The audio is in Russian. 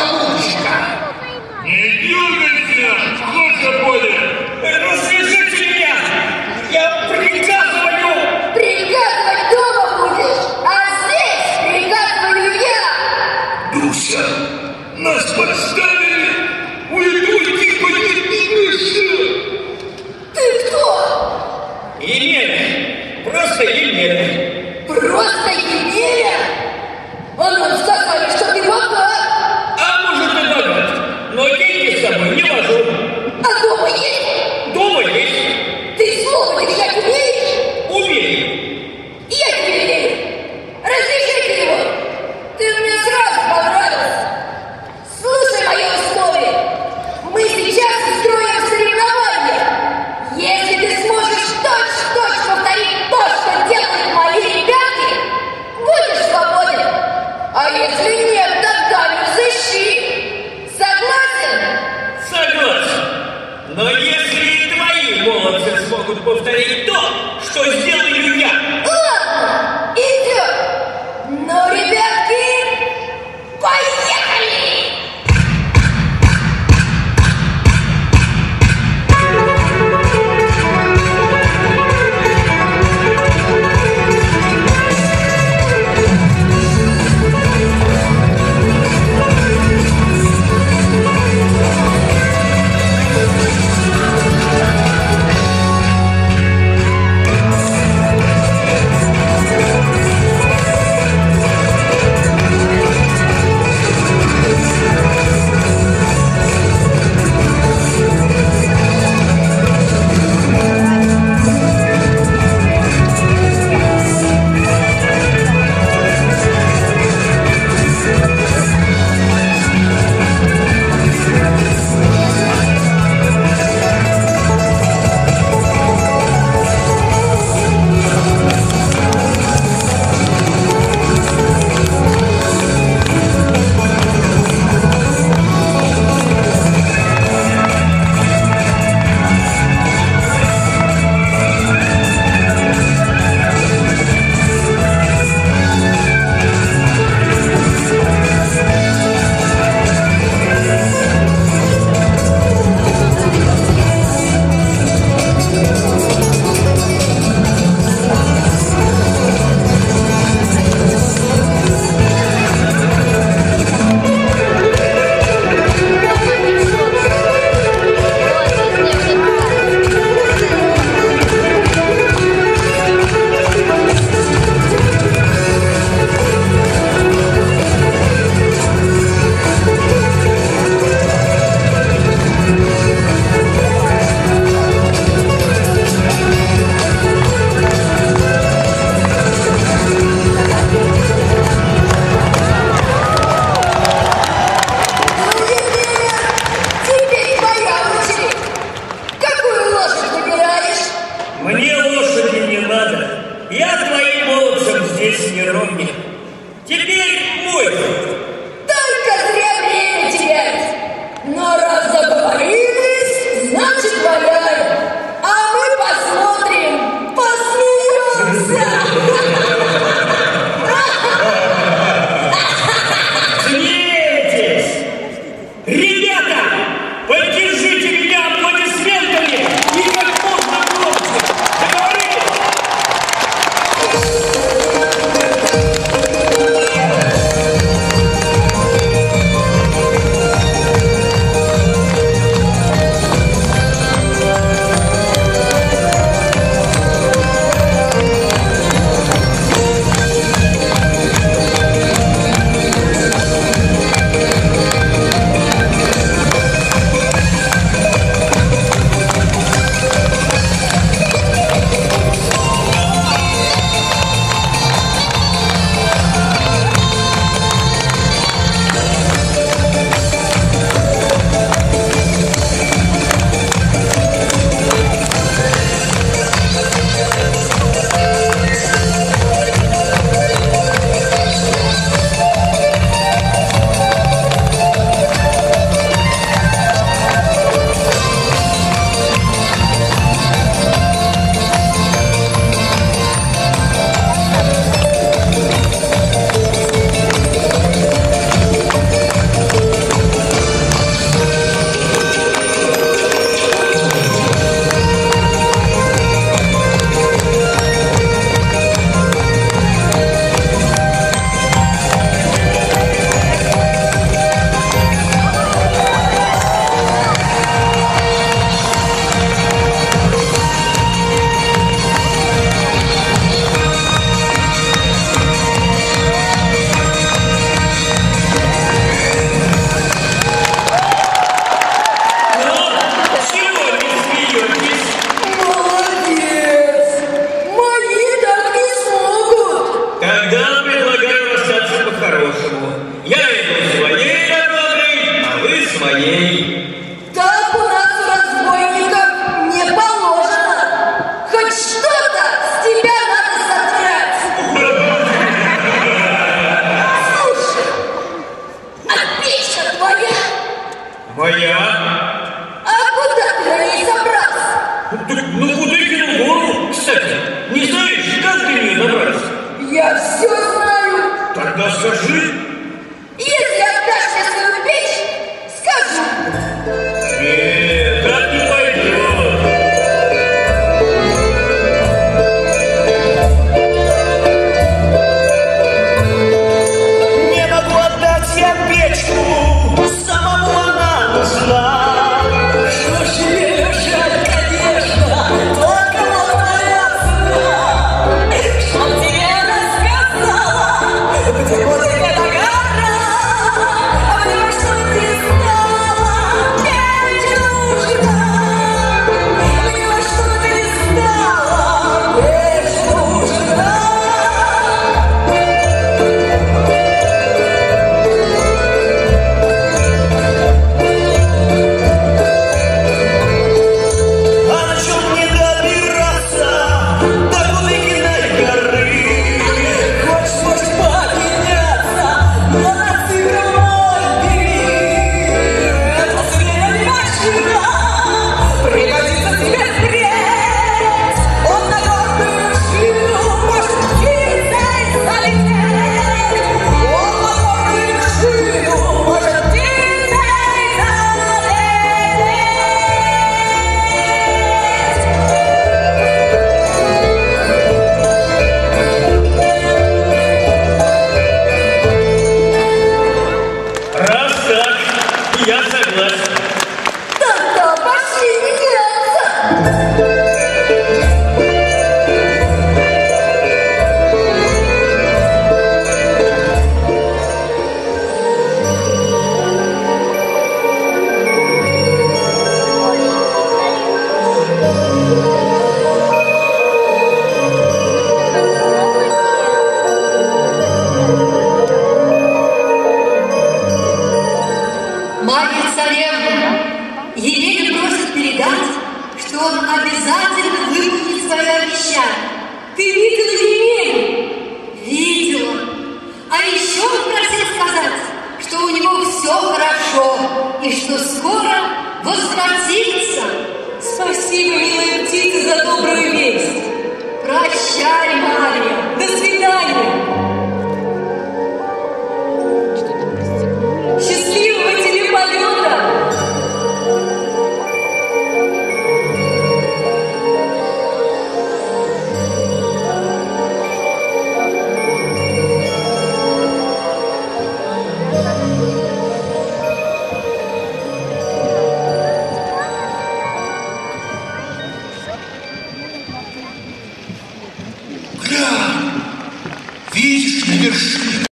голубушка. Не дергайся, сколько будет. Развяжите меня, я приказываю. Приказывать дома будешь, а здесь приказываю я. Дуся, нас подставили. Уйду типа не двигайся. Ты кто? Емеля, просто Емеля. Просто Емеля? А нам сказали, что ты богат. А может и богат, но деньги с собой не вожу. А дома есть? Дома есть. Ты слово держать умеешь? Умею. Я тебе верю. Разрешите его. Ты мне сразу понравился. Слушай мое условие. Мы сейчас устроим соревнования. своей. Так у нас у разбойников не положено. Хоть что-то с тебя надо содрать. Слушай, а печка твоя? Моя? А куда ты на ней собрался? Ну куда кинул гору, кстати? Не знаешь, как ты не добраться? Я все знаю. Тогда скажи. Если отдашь мне свою печь, скажу. Нет, так не пойдет. Не могу отдать я печку, самому она нужна. Что ж мне лежать, конечно, только вот моя цена. Что тебе рассказала, где вот эта гора, а мне что ты стала, печь нужна. Мне что ты стала, печь нужна. А на чем мне добираться до Кулыкиной горы? Хочешь, можешь подняться на цифровой бери. Это средневочина пригодится тебе впредь. Он на горную вершину может птицей залететь. Он на горную вершину может птицей залететь. Раз так, я согласен. Тогда пошли меняться. Марья царевна, Емеля просит передать, что он обязательно выполнит свое обещание. Ты видела Емелю? Видела. А еще он просил сказать, что у него все хорошо и что скоро возвратится. Спасибо, милая птица, за добрую весть. Прощай, Марья. До свидания. Счастливого тебе полета! Глянь, видишь на вершине